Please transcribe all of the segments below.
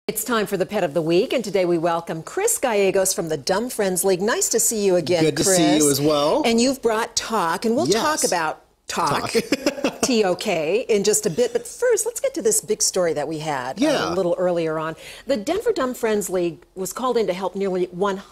It's time for the Pet of the Week, and today we welcome Chris Gallegos from the Dumb Friends League. Nice to see you again, Good to Chris. see you as well. And you've brought Talk, and we'll talk about Talk, T-O-K, in just a bit. But first, let's get to this big story that we had a little earlier on. The Denver Dumb Friends League was called in to help nearly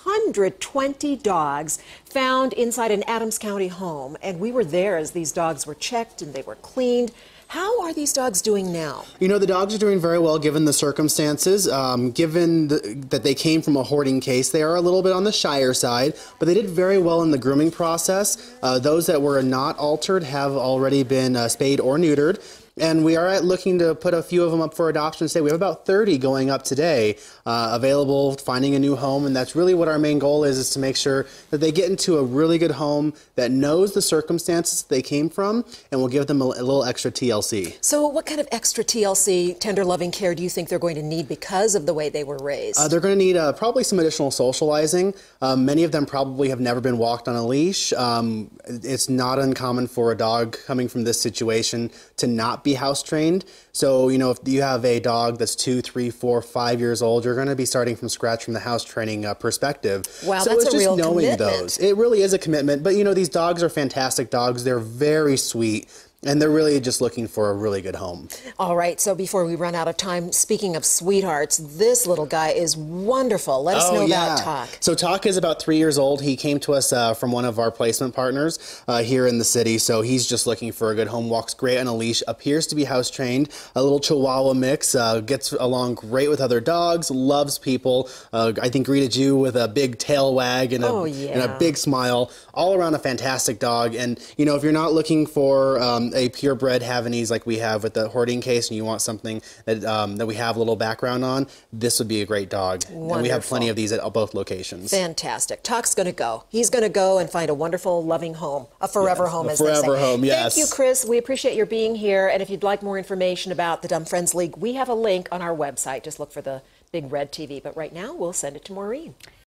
120 dogs found inside an Adams County home. And we were there as these dogs were checked and they were cleaned. How are these dogs doing now? You know, the dogs are doing very well given the circumstances. Given that they came from a hoarding case, they are a little bit on the shyer side, but they did very well in the grooming process. Those that were not altered have already been spayed or neutered. And we are looking to put a few of them up for adoption today. We have about 30 going up today, available, finding a new home. And that's really what our main goal is to make sure that they get into a really good home that knows the circumstances they came from, and we'll give them a little extra TLC. So what kind of extra TLC, tender loving care, do you think they're going to need because of the way they were raised? They're going to need probably some additional socializing. Many of them probably have never been walked on a leash. It's not uncommon for a dog coming from this situation to not be house trained. So, you know, if you have a dog that's 2, 3, 4, 5 years old, you're going to be starting from scratch from the house training perspective. Wow, so that's it's a just real knowing commitment. those. It really is a commitment. But, you know, these dogs are fantastic dogs. They're very sweet. And they're really just looking for a really good home. All right, so before we run out of time, speaking of sweethearts, this little guy is wonderful. Let us know about Talk. So Talk is about 3 years old. He came to us from one of our placement partners here in the city. So he's just looking for a good home. Walks great on a leash. Appears to be house trained. A little Chihuahua mix. Gets along great with other dogs. Loves people. I think greeted you with a big tail wag and a big smile. All around a fantastic dog. And you know, if you're not looking for a purebred Havanese like we have with the hoarding case, and you want something that that we have a little background on, this would be a great dog. Wonderful. And we have plenty of these at both locations. Fantastic. Talk's going to go. He's going to go and find a wonderful, loving home, a forever home, as they say. A forever home, yes. Thank you, Chris. We appreciate your being here. And if you'd like more information about the Dumb Friends League, we have a link on our website. Just look for the big red TV. But right now, we'll send it to Maureen.